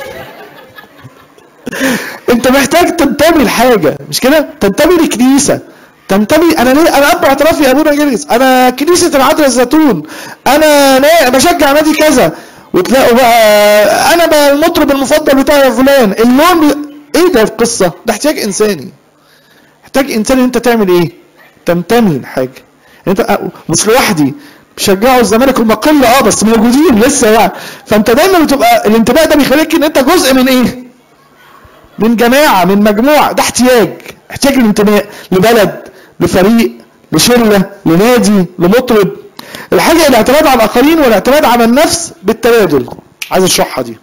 انت محتاج تنتمي لحاجه، مش كده؟ تنتمي لكنيسه، تنتمي. انا ليه؟ انا اب اعترافي يا ابونا جرجس، انا كنيسه العذراء الزيتون، انا بشجع نادي كذا، وتلاقوا بقى انا بقى المطرب المفضل بتاعي يا فلان، اللون ب... ايه ده القصه؟ ده احتياج انساني. محتاج انسان ان انت تعمل ايه؟ تنتمي لحاجه. انت مش لوحدي، بيشجعوا الزمالك هم قله اه بس موجودين لسه يعني. فانت دايما بتبقى الانتماء ده بيخليك ان انت جزء من ايه؟ من جماعه، من مجموعه. ده احتياج، احتياج الانتماء لبلد، لفريق، لشله، لنادي، لمطرب. الحاجه الاعتماد على الاخرين والاعتماد على النفس بالتبادل. عايز اشرحها دي.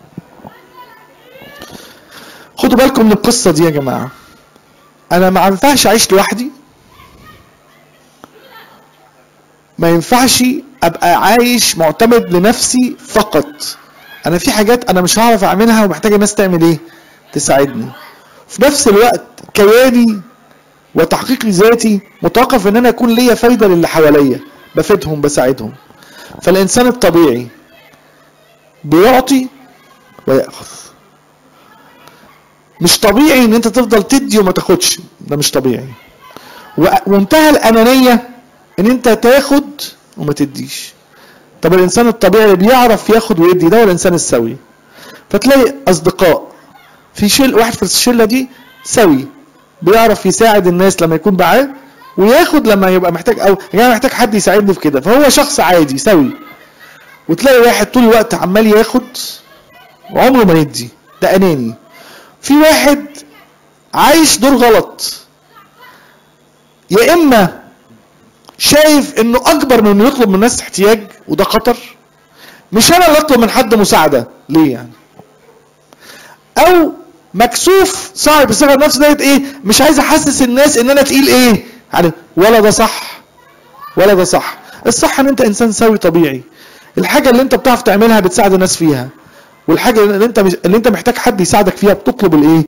خدوا بالكم من القصه دي يا جماعه. انا ما ينفعش اعيش لوحدي، ما ينفعش ابقى عايش معتمد لنفسي فقط. انا في حاجات انا مش هعرف اعملها ومحتاج الناس تعمل ايه؟ تساعدني. في نفس الوقت كياني وتحقيقي ذاتي متوقف ان انا يكون ليا فايده للي حواليا، بفيدهم بساعدهم. فالانسان الطبيعي بيعطي ويأخذ. مش طبيعي ان انت تفضل تدي وما تاخدش، ده مش طبيعي. ومنتهى الانانيه ان انت تاخد وما تديش. طب الانسان الطبيعي اللي بيعرف ياخد ويدي ده هو الانسان السوي. فتلاقي اصدقاء في شل واحد في الشله دي سوي، بيعرف يساعد الناس لما يكون بعاد، وياخد لما يبقى محتاج، او يعني محتاج حد يساعدني في كده، فهو شخص عادي سوي. وتلاقي واحد طول الوقت عمال ياخد وعمره ما يدي، ده اناني. في واحد عايش دور غلط، يا اما شايف انه اكبر من انه يطلب من الناس احتياج، وده خطر. مش انا اللي اطلب من حد مساعده ليه يعني؟ او مكسوف صاحب بصيغه النفس ديت ايه؟ مش عايز احسس الناس ان انا تقيل ايه يعني. ولا ده صح ولا ده صح. الصح ان انت انسان سوي طبيعي، الحاجه اللي انت بتعرف تعملها بتساعد الناس فيها، والحاجه اللي انت اللي انت محتاج حد يساعدك فيها بتطلب الايه؟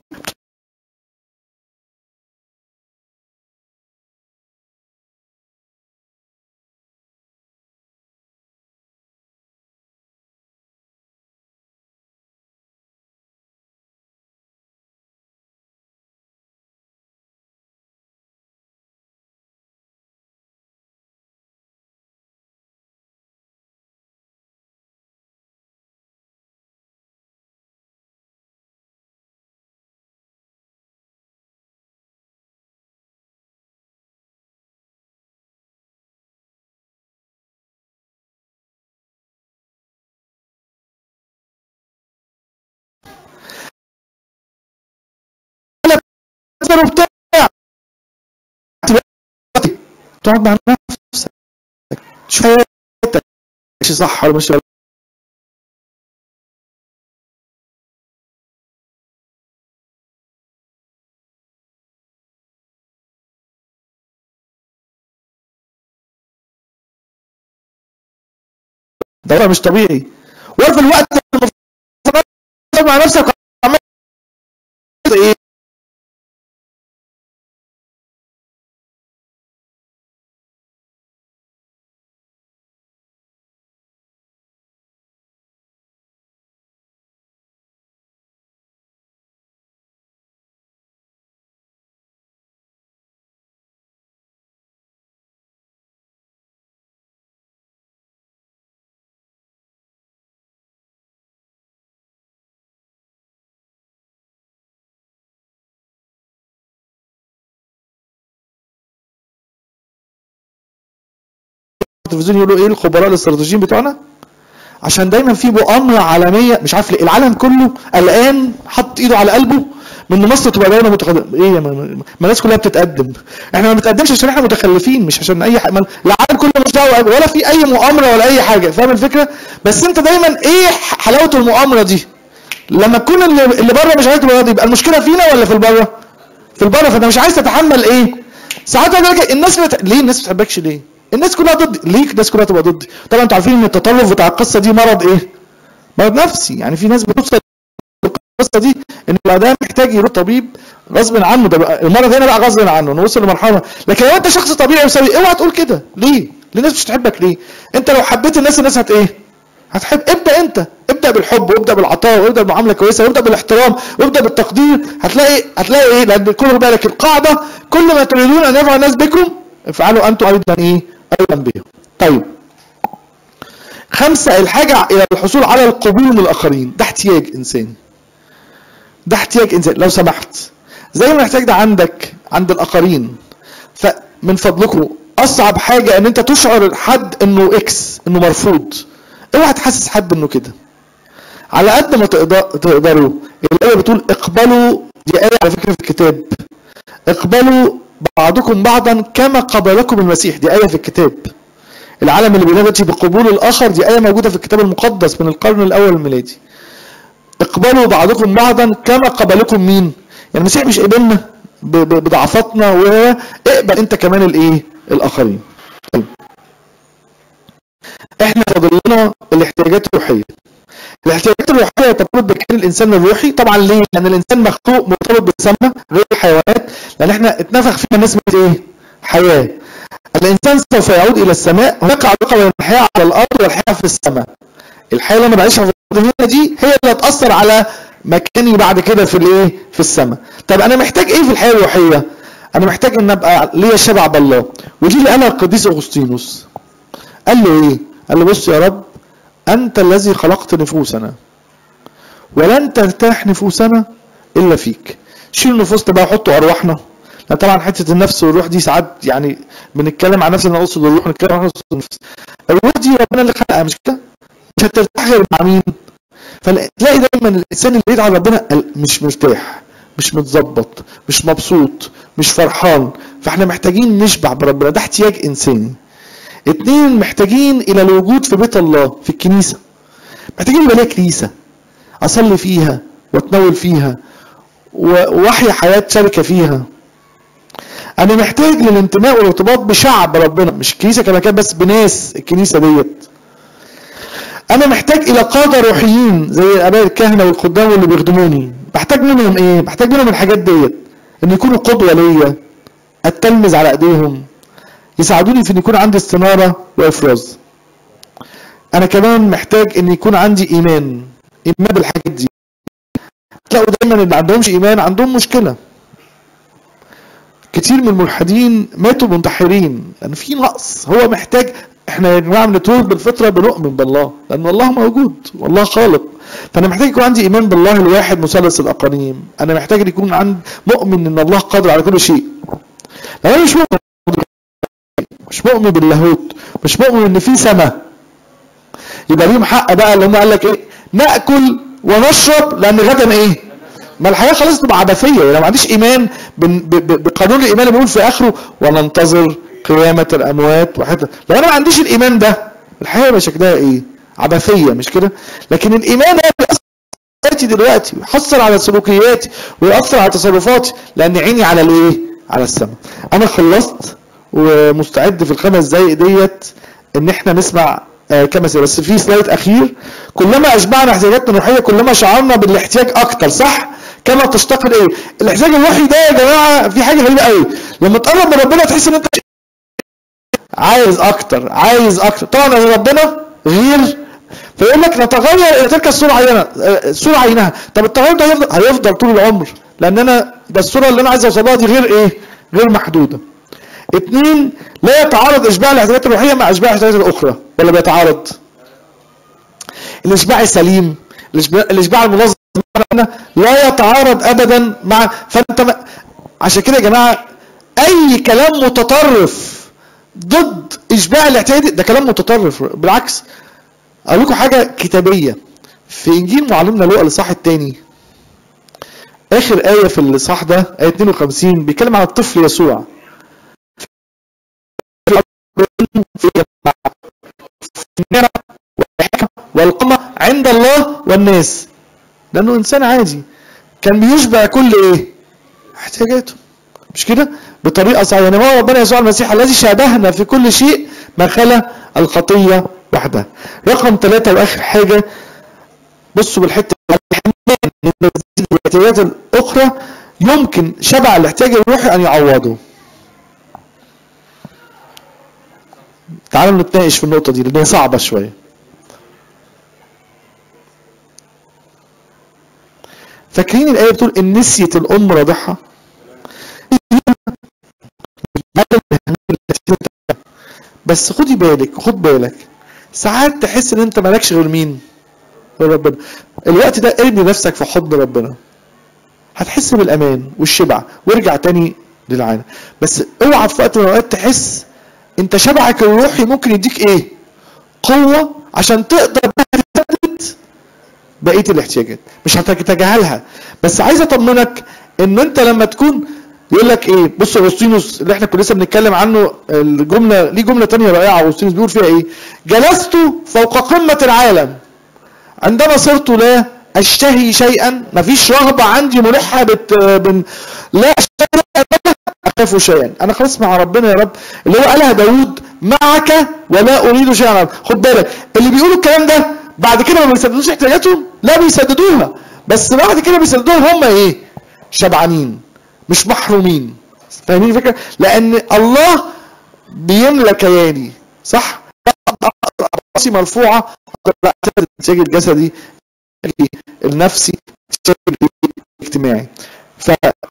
بتاع تقعد مع نفسك تشوف حياتك ماشي صح ولا مش. ده مش طبيعي. وفي الوقت المفروض مع نفسك عمال ايه؟ التلفزيون يقولوا ايه الخبراء الاستراتيجيين بتوعنا؟ عشان دايما في مؤامره عالميه، مش عارف ليه العالم كله الان حط ايده على قلبه من مصر تبقى دوله متقدمه. ايه ما, ما الناس كلها بتتقدم، احنا ما بنتقدمش عشان احنا متخلفين، مش عشان اي حاجه، العالم كله مش دعوه ولا في اي مؤامره ولا اي حاجه، فاهم الفكره؟ بس انت دايما ايه حلاوه المؤامره دي؟ لما تكون اللي, اللي بره مش عايز يبقى يبقى المشكله فينا ولا في البره؟ في البره، فانت مش عايز تتحمل ايه؟ ساعات اقول الناس بت... ليه الناس ما بتحبكش ليه؟ الناس كلها ضدي، ليه الناس كلها تبقى ضدي؟ طبعا انتوا عارفين ان التطرف بتاع القصه دي مرض ايه؟ مرض نفسي، يعني في ناس بتوصل القصه دي ان الادم محتاج يروح طبيب غصب عنه، ده المرض هنا بقى غصب عنه، نوصل لمرحله. لكن لو انت شخص طبيعي وسوي اوعى تقول كده، ليه؟ ليه الناس مش بتحبك ليه؟ انت لو حبيت الناس الناس هت ايه؟ هتحب. ابدا انت، ابدا بالحب وابدا بالعطاء وابدا بالمعامله كويسه وابدا بالاحترام وابدا بالتقدير، هتلاقي هتلاقي ايه؟ لان كل بالك القاعده كل ما تريدون ان يفعل الناس بكم افعلوا انتم ايضا ايه؟ ايضا بهم. طيب خمسه، الحاجه الى الحصول على القبول من الاخرين، ده احتياج انساني، ده احتياج انساني. لو سمحت زي ما محتاج ده عندك عند الاخرين، فمن فضلكم اصعب حاجه ان انت تشعر حد انه اكس، انه مرفوض. اوعى تحسس حد انه كده على قد ما تقدروا. الايه بتقول اقبلوا، دي ايه على فكره في الكتاب، اقبلوا بعضكم بعضا كما قبلكم المسيح، دي ايه في الكتاب. العالم اللي بينادي بقبول الاخر دي ايه موجوده في الكتاب المقدس من القرن الاول الميلادي. اقبلوا بعضكم بعضا كما قبلكم مين؟ يعني المسيح مش قبلنا بضعفاتنا، واقبل انت كمان الايه؟ الاخرين. احنا فاضل لنا الاحتياجات الروحيه. الاحتياجات الروحيه ترتبط بكيان الانسان الروحي، طبعا ليه؟ لان الانسان مخلوق مرتبط بالسماء غير الحيوانات، لان احنا اتنفخ فينا نسمه ايه؟ حياه. الانسان سوف يعود الى السماء، هناك علاقه بين الحياه على الارض والحياه في السماء. الحياه اللي انا بعيشها في الارض هنا دي هي اللي هتاثر على مكاني بعد كده في الايه؟ في السماء. طب انا محتاج ايه في الحياه الروحيه؟ انا محتاج ان ابقى ليا شبع بالله، ودي اللي قالها القديس اغسطينوس. قال له ايه؟ قال له بص يا رب، انت الذي خلقت نفوسنا ولن ترتاح نفوسنا الا فيك. شيل نفوسنا بقى وحطوا ارواحنا، لان طبعا حته النفس والروح دي ساعات يعني بنتكلم عن نفسنا نقصد الروح، نتكلم عن النفس. الروح دي ربنا اللي خلقها، مش كده؟ مش هترتاح غير مع مين؟ فتلاقي دايما الانسان اللي بعيد عن ربنا مش مرتاح، مش متظبط، مش مبسوط، مش فرحان. فاحنا محتاجين نشبع بربنا، ده احتياج انساني. اتنين، محتاجين الى الوجود في بيت الله، في الكنيسه. محتاجين يبقى ليا كنيسه اصلي فيها واتناول فيها واحيا حياه شركه فيها. انا محتاج للانتماء والارتباط بشعب ربنا، مش الكنيسه كمكان بس، بناس الكنيسه ديت. انا محتاج الى قاده روحيين زي الاباء الكهنه والخدام واللي بيخدموني. بحتاج منهم ايه؟ بحتاج منهم الحاجات ديت، ان يكونوا قدوه ليا، اتلمذ على ايديهم، يساعدوني في ان يكون عندي استناره وافراز. انا كمان محتاج ان يكون عندي ايمان، ايمان بالحاجات دي. تلاقوا دايما اللي عندهمش ايمان عندهم مشكله. كتير من الملحدين ماتوا منتحرين لان في نقص. هو محتاج، احنا يا جماعه بنتولد بالفطره بنؤمن بالله، لان الله موجود والله خالق. فانا محتاج يكون عندي ايمان بالله الواحد مثلث الاقانيم. انا محتاج ان يكون عندي مؤمن ان الله قادر على كل شيء. لو انا مش مؤمن مش مؤمن باللاهوت، مش مؤمن ان في سماء، يبقى ليهم حق بقى اللي هم قال لك ايه؟ ناكل ونشرب لان غدا ايه؟ ما الحياه خلاص تبقى عبثيه. لو ما عنديش ايمان بقانون الايمان اللي بيقول في اخره وننتظر قيامه الاموات وحتى، لو انا ما عنديش الايمان ده الحياه يبقى شكلها ايه؟ عبثيه، مش كده؟ لكن الايمان ده بيأثر على حياتي دلوقتي، ويأثر على سلوكياتي، ويأثر على تصرفاتي، لان عيني على الايه؟ على السماء. انا خلصت ومستعد في الخمس دقايق ديت ان احنا نسمع آه كما سي. بس في سلايد اخير، كلما اشبعنا احتياجاتنا الروحيه كلما شعرنا بالاحتياج اكتر، صح؟ كما تشتاق الايه؟ الاحتياج الروحي ده يا جماعه في حاجه غريبه قوي، لما تقرب من ربنا تحس ان انت عايز اكتر عايز اكتر. طبعا ربنا غير، فيقول لك نتغير الى تلك الصوره عينها الصوره عينها. طب التغير ده هيفضل, هيفضل طول العمر، لان انا ده الصوره اللي انا عايز اوصلها دي غير ايه؟ غير محدوده. اثنين، لا يتعارض اشباع الاحتياجات الروحيه مع اشباع الاحتياجات الاخرى، ولا بيتعارض؟ الاشباع السليم، الاشباع المنظم لا يتعارض ابدا مع، فانت م... عشان كده يا جماعه اي كلام متطرف ضد اشباع الاحتياجات ده كلام متطرف. بالعكس، اقول لكم حاجه كتابيه في انجيل معلمنا لوقا الاصحاح الثاني، اخر آية في الاصحاح ده آية اتنين وخمسين بيتكلم عن الطفل يسوع. والقمة عند الله والناس، لانه انسان عادي كان بيشبع كل ايه؟ احتياجاته، مش كده؟ بطريقة صحيحة. يعني هو ربنا يسوع المسيح الذي شابهنا في كل شيء ما خلا الخطية وحدها. رقم ثلاثة واخر حاجة، بصوا بالحتة، الاحتياجات الاخرى يمكن شبع الاحتياج الروحي ان يعوضه. تعالوا نتناقش في النقطة دي لان هي صعبة شوية. فاكرين الآية بتقول إن نسيت الأم رضعها؟ بس خدي بالك، خد بالك، ساعات تحس إن أنت مالكش غير مين؟ غير ربنا. الوقت ده ارمي نفسك في حضن ربنا، هتحس بالأمان والشبع وارجع تاني للعالم. بس اوعى في وقت من الأوقات تحس أنت شبعك الروحي ممكن يديك إيه؟ قوة عشان تقدر تسدد بقيه الاحتياجات، مش هتتجاهلها. بس عايز اطمنك ان انت لما تكون، يقول لك ايه، بص اغسطينوس اللي احنا كنا لسه بنتكلم عنه، الجمله ليه جمله ثانيه رائعه اغسطينوس بيقول فيها ايه؟ جلست فوق قمه العالم عندما صرت لا اشتهي شيئا، مفيش رغبه عندي ملحه بت بن لا اشتهي اخاف شيئا. انا خلاص مع ربنا يا رب، اللي هو قالها داوود، معك ولا اريد شيئا. خد بالك اللي بيقولوا الكلام ده بعد كده ما بيسددوش احتياجاتهم، لا بيسددوها، بس بعد كده بيسددوها هم ايه؟ شبعانين مش محرومين. فاهمين الفكره؟ لان الله بيملى كياني، صح؟ راسي مرفوعه، الاحتياج الجسدي، النفسي، الاجتماعي. ف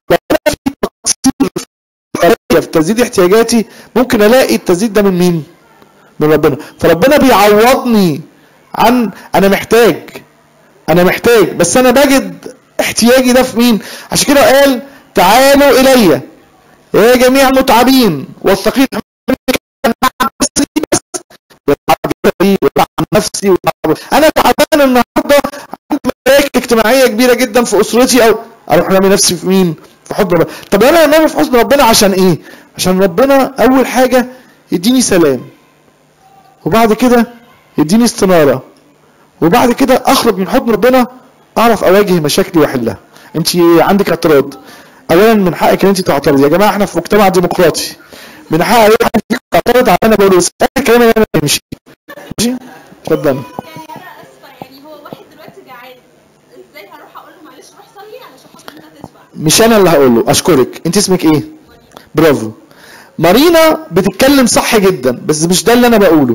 في تسديد احتياجاتي ممكن الاقي التسديد ده من مين؟ من ربنا. فربنا بيعوضني عن انا محتاج، انا محتاج بس انا بجد احتياجي ده في مين؟ عشان كده قال تعالوا الي يا جميع متعبين والثقيل نفسي. انا تعبان النهارده، عندي مشاكل اجتماعيه كبيره جدا في اسرتي، او اروح رامي نفسي في مين؟ في حضن ربنا. طب انا رامي في حضن ربنا عشان ايه؟ عشان ربنا اول حاجه يديني سلام، وبعد كده يديني استناره، وبعد كده اخرج من حضن ربنا اعرف اواجه مشاكلي واحلها. انت عندك اعتراض، اولا من حقك ان انت تعترضي. يا جماعه احنا في مجتمع ديمقراطي، من حق اي حد يعترض على انا بقوله، بس الكلام اللي انا ماشي ماشي. اتفضل.
يعني انا اسفه، يعني هو واحد دلوقتي جعان، ازاي هروح اقول له معلش روح صلي علشان خاطر انت تشبع؟
مش انا اللي هقول له. اشكرك. انت اسمك ايه؟ برافو. مارينا بتتكلم صح جدا، بس مش ده اللي انا بقوله.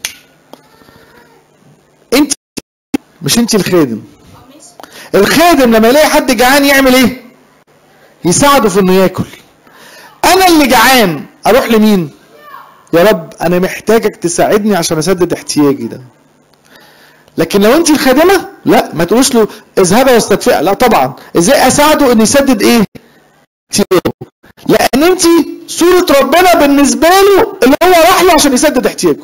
انت مش انت الخادم. الخادم لما يلاقي حد جعان يعمل ايه؟ يساعده في انه ياكل. انا اللي جعان اروح لمين؟ يا رب انا محتاجك تساعدني عشان اسدد احتياجي ده. لكن لو انت الخادمه، لا ما تقولش له اذهب واستدفئ، لا طبعا. ازاي اساعده ان يسدد ايه؟ احتياجه. لان انت صوره ربنا بالنسبه له اللي هو راح له عشان يسدد احتياجه.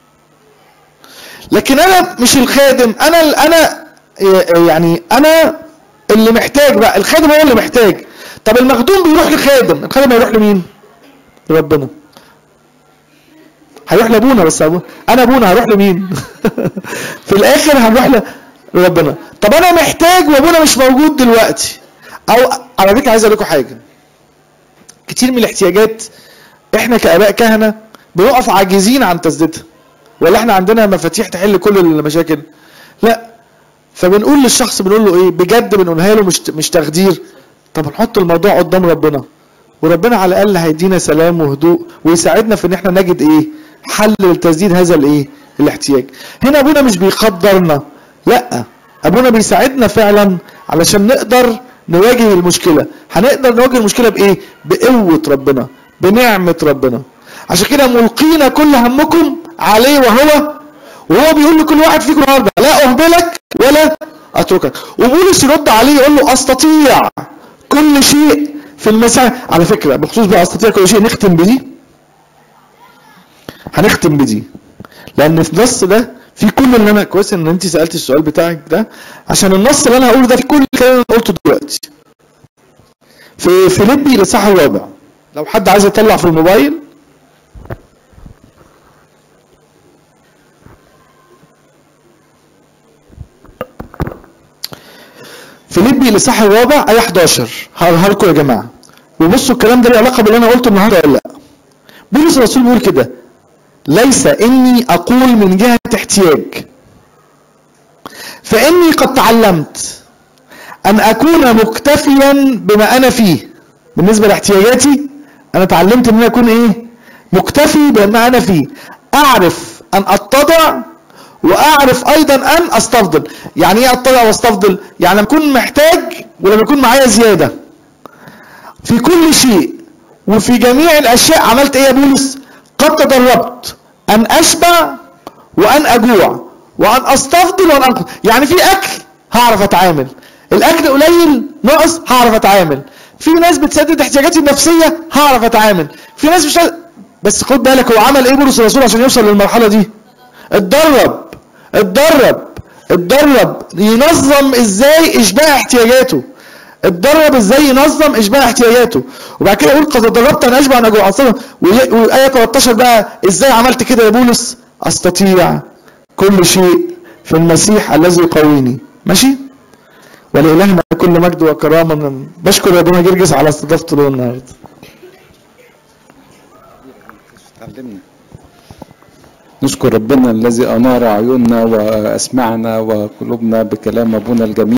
لكن انا مش الخادم، انا انا يعني انا اللي محتاج بقى. الخادم هو اللي محتاج. طب المخدوم بيروح لخادم، الخادم هيروح لمين؟ لربنا. هيروح لابونا، بس ابونا انا ابونا هروح لمين؟ في الاخر هنروح لربنا. طب انا محتاج وابونا مش موجود دلوقتي، او على فكره عايز اقول لكم حاجه، كتير من الاحتياجات احنا كاباء كهنه بنقف عاجزين عن تسديدها، ولا احنا عندنا مفاتيح تحل كل المشاكل؟ لا. فبنقول للشخص، بنقول له ايه بجد، بنقولها له مش مش تخدير. طب نحط الموضوع قدام ربنا، وربنا على الاقل هيدينا سلام وهدوء ويساعدنا في ان احنا نجد ايه؟ حل لتسديد هذا الايه؟ الاحتياج. هنا ابونا مش بيقدرنا، لا، ابونا بيساعدنا فعلا علشان نقدر نواجه المشكله. هنقدر نواجه المشكله بايه؟ بقوه ربنا، بنعمه ربنا. عشان كده ملقينا كل همكم عليه، وهو وهو بيقول لكل واحد فيكم النهارده لا اهملك ولا اتركك. وبولس يرد عليه يقول له استطيع كل شيء في المسيح. على فكره بخصوص بقى استطيع كل شيء، نختم بدي، هنختم بدي، لان في النص ده في كل اللي انا، كويس ان انت سالتي السؤال بتاعك ده، عشان النص اللي انا هقوله ده في كل الكلام اللي انا قلته دلوقتي. في فيليبي الاصحاح الرابع، لو حد عايز يطلع في الموبايل. فيليبي الاصحاح الرابع ايه احداشر، هقولها لكم يا جماعه، وبصوا الكلام ده له علاقه باللي انا قلته النهارده ولا لا. بولس الرسول بيقول كده: ليس اني اقول من جهه احتياج، فاني قد تعلمت ان اكون مكتفيا بما انا فيه. بالنسبه لاحتياجاتي انا اتعلمت ان انا اكون ايه؟ مكتفي بما انا فيه. اعرف ان اتضع واعرف ايضا ان استفضل. يعني ايه اتضع واستفضل؟ يعني لما اكون محتاج ولما يكون معايا زياده. في كل شيء وفي جميع الاشياء عملت ايه يا بولس؟ قد تدربت ان اشبع وان اجوع وان استفضل وان انقص. يعني في اكل هعرف اتعامل، الاكل قليل ناقص هعرف اتعامل، في ناس بتسدد احتياجاتي النفسيه هعرف اتعامل، في ناس مش. بس خد بالك هو عمل ايه بولس الرسول عشان يوصل للمرحله دي؟ اتدرب اتدرب اتدرب ينظم ازاي اشباع احتياجاته، اتدرب ازاي ينظم اشباع احتياجاته. وبعد كده يقول قد تدربت ان اشبع واجوع اصلا. وايه تلتاشر بقى ازاي عملت كده يا بولس؟ استطيع كل شيء في المسيح الذي يقويني. ماشي؟ ولإلهنا كل مجد وكرامه. من بشكر ربنا جرجس على استضافته له النهارده.
تعلمنا نشكر ربنا الذي انار عيوننا واسمعنا وقلوبنا بكلام ابونا الجميل.